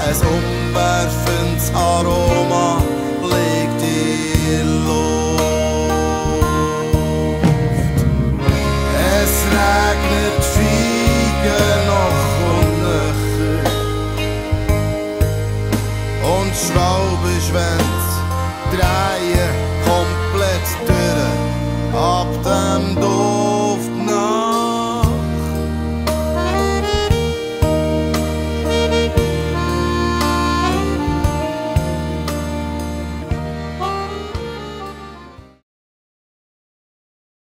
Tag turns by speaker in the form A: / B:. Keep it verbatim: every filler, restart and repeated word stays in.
A: Ein umwerfendes Aroma liegt in der Luft. Es regnet Feigen noch und nöcher. Und Schraubenschwänze drehen komplett durch ab dem Dorf.